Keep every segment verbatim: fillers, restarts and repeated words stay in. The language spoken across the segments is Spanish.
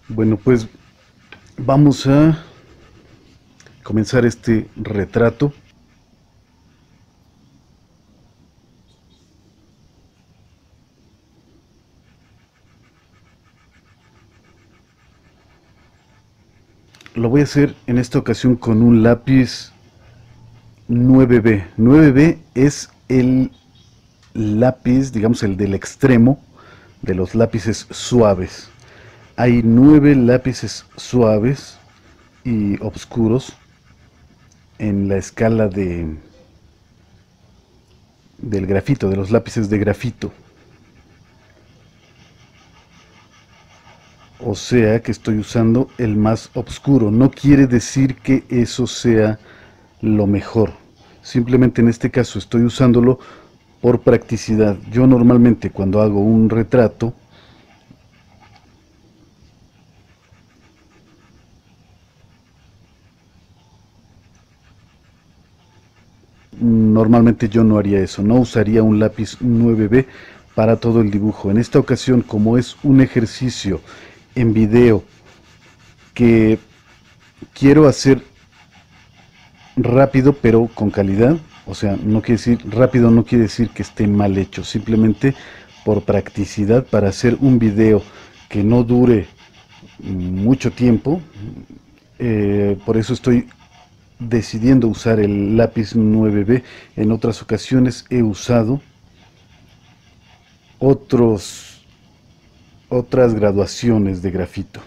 Bueno, pues vamos a comenzar este retrato. Lo voy a hacer en esta ocasión con un lápiz nueve B. nueve B es el lápiz, digamos el del extremo de los lápices suaves. Hay nueve lápices suaves y oscuros en la escala de del grafito, de los lápices de grafito. O sea que estoy usando el más oscuro. No quiere decir que eso sea lo mejor. Simplemente en este caso estoy usándolo por practicidad. Yo normalmente cuando hago un retrato, normalmente yo no haría eso. No usaría un lápiz nueve B para todo el dibujo. En esta ocasión, como es un ejercicio en video que quiero hacer rápido pero con calidad, o sea, no quiere decir rápido, no quiere decir que esté mal hecho, simplemente por practicidad para hacer un video que no dure mucho tiempo. Eh, por eso estoy decidiendo usar el lápiz nueve B. En otras ocasiones he usado otros otras graduaciones de grafito.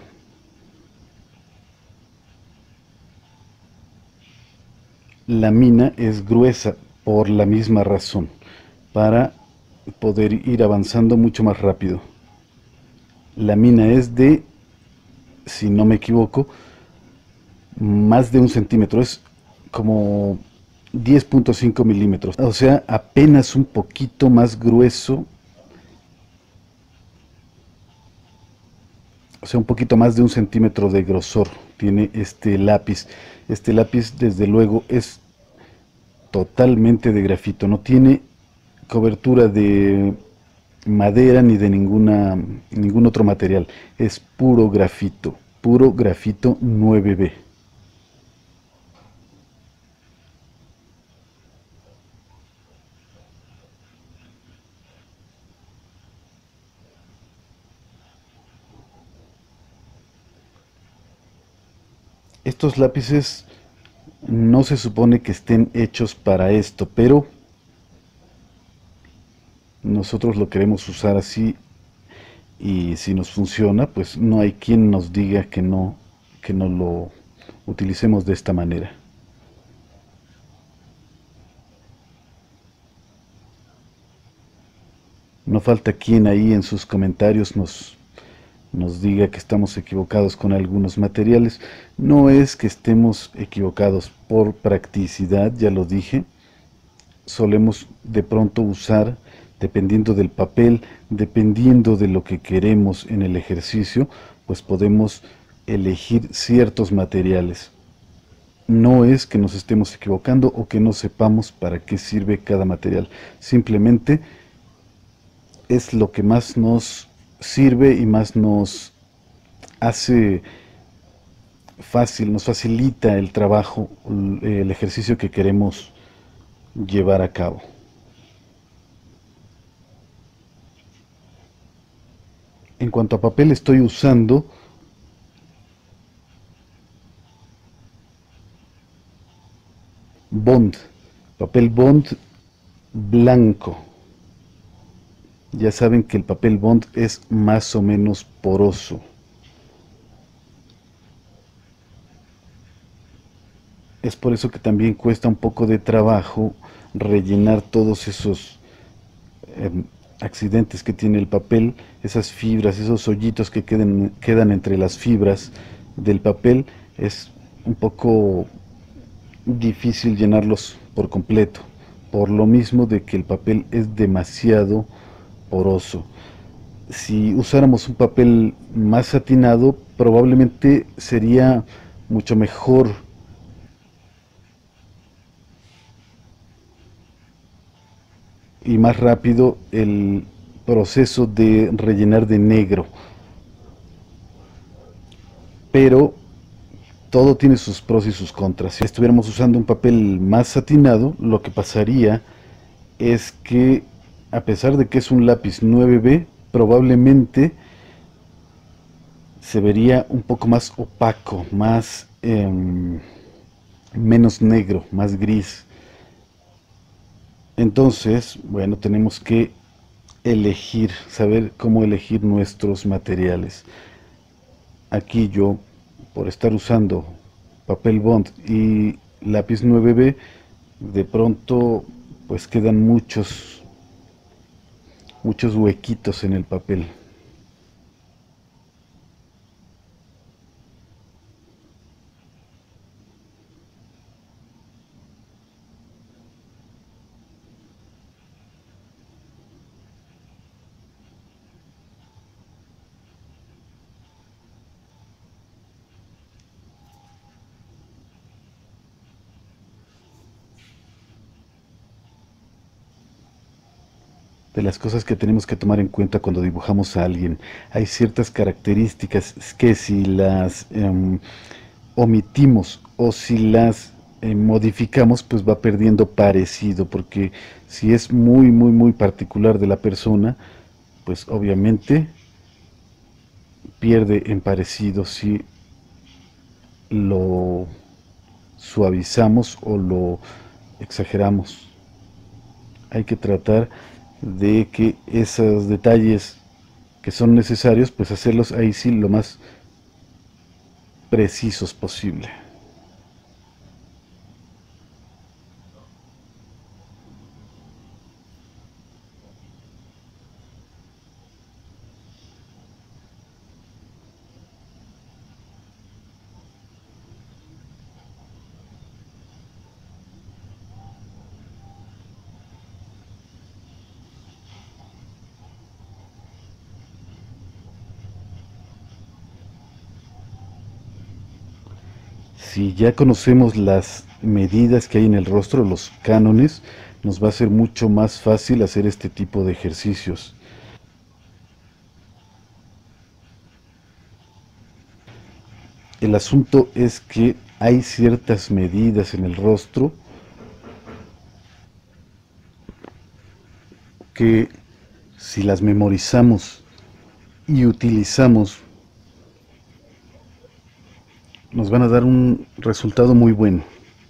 La mina es gruesa por la misma razón, para poder ir avanzando mucho más rápido. La mina es de, si no me equivoco, más de un centímetro, es como diez punto cinco milímetros, o sea, apenas un poquito más grueso, o sea, un poquito más de un centímetro de grosor tiene este lápiz. Este lápiz, desde luego, es totalmente de grafito, no tiene cobertura de madera ni de ninguna ningún otro material, es puro grafito, puro grafito nueve B. Estos lápices no se supone que estén hechos para esto, pero nosotros lo queremos usar así y si nos funciona, pues no hay quien nos diga que no, que no lo utilicemos de esta manera. No falta quien ahí en sus comentarios nos, nos diga que estamos equivocados con algunos materiales. No es que estemos equivocados por practicidad, ya lo dije. Solemos de pronto usar, dependiendo del papel, dependiendo de lo que queremos en el ejercicio, pues podemos elegir ciertos materiales. No es que nos estemos equivocando o que no sepamos para qué sirve cada material. Simplemente es lo que más nos sirve y más nos hace fácil, nos facilita el trabajo, el ejercicio que queremos llevar a cabo. En cuanto a papel, estoy usando Bond, papel Bond blanco. Ya saben que el papel Bond es más o menos poroso. Es por eso que también cuesta un poco de trabajo rellenar todos esos eh, accidentes que tiene el papel, esas fibras, esos hoyitos que queden, quedan entre las fibras del papel. Es un poco difícil llenarlos por completo, por lo mismo de que el papel es demasiado poroso. Si usáramos un papel más satinado, probablemente sería mucho mejor y más rápido el proceso de rellenar de negro. pero todo tiene sus pros y sus contras. Si estuviéramos usando un papel más satinado, lo que pasaría es que, a pesar de que es un lápiz nueve B, probablemente se vería un poco más opaco, más eh, menos negro, más gris. Entonces, bueno, tenemos que elegir, saber cómo elegir nuestros materiales. Aquí yo, por estar usando papel bond y lápiz nueve B, de pronto pues quedan muchos muchos huequitos en el papel. De las cosas que tenemos que tomar en cuenta cuando dibujamos a alguien, hay ciertas características que si las eh, omitimos o si las eh, modificamos, pues va perdiendo parecido, porque si es muy, muy, muy particular de la persona, pues obviamente pierde en parecido si lo suavizamos o lo exageramos. Hay que tratar de que esos detalles que son necesarios, pues hacerlos ahí sí lo más precisos posible. Si ya conocemos las medidas que hay en el rostro, los cánones, nos va a ser mucho más fácil hacer este tipo de ejercicios. El asunto es que hay ciertas medidas en el rostro que, si las memorizamos y utilizamos, nos van a dar un resultado muy bueno.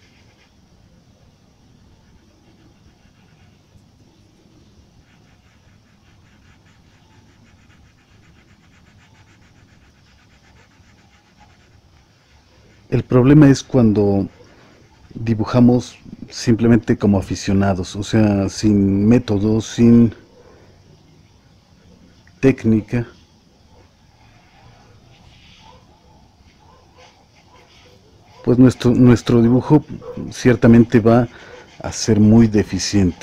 El problema es cuando dibujamos simplemente como aficionados, o sea, sin método, sin técnica, pues nuestro, nuestro dibujo ciertamente va a ser muy deficiente.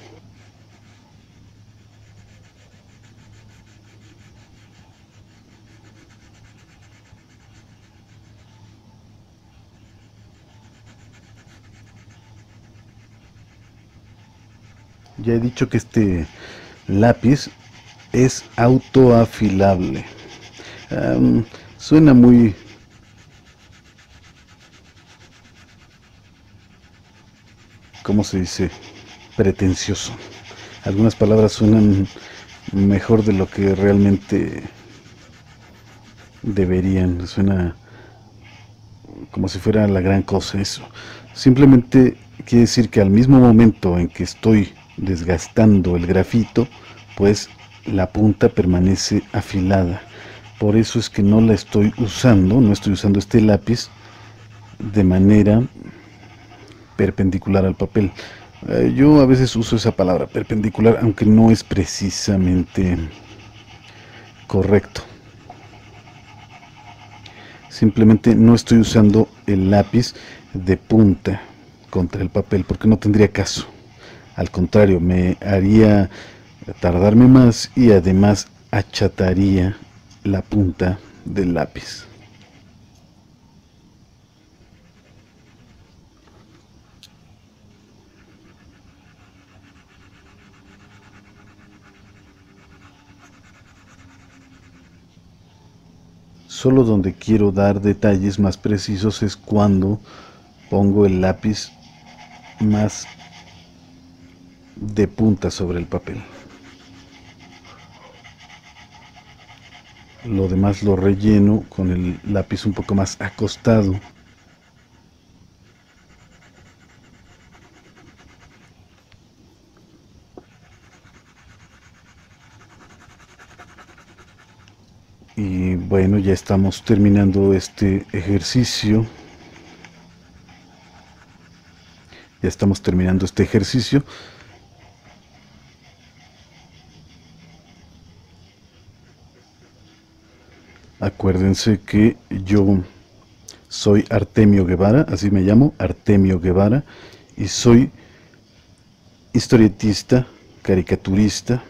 Ya he dicho que este lápiz es autoafilable. Um, suena muy, ¿cómo se dice? Pretencioso. Algunas palabras suenan mejor de lo que realmente deberían. Suena como si fuera la gran cosa eso. Simplemente quiere decir que al mismo momento en que estoy desgastando el grafito, pues la punta permanece afilada. Por eso es que no la estoy usando, no estoy usando este lápiz de manera perpendicular al papel. Eh, yo a veces uso esa palabra, perpendicular, aunque no es precisamente correcto. Simplemente no estoy usando el lápiz de punta contra el papel porque no tendría caso. Al contrario, me haría tardarme más y además achataría la punta del lápiz. Solo donde quiero dar detalles más precisos es cuando pongo el lápiz más de punta sobre el papel. Lo demás lo relleno con el lápiz un poco más acostado. Y bueno, ya estamos terminando este ejercicio. Ya estamos terminando este ejercicio. Acuérdense que yo soy Artemio Guevara, así me llamo, Artemio Guevara, y soy historietista, caricaturista,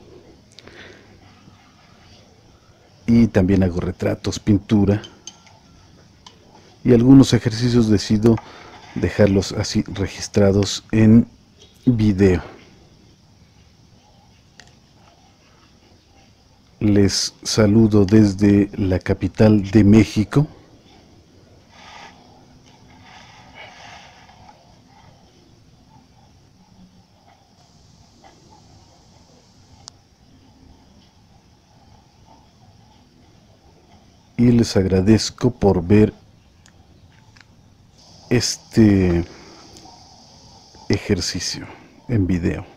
y también hago retratos, pintura, y algunos ejercicios decido dejarlos así registrados en video. Les saludo desde la capital de México. Y les agradezco por ver este ejercicio en video.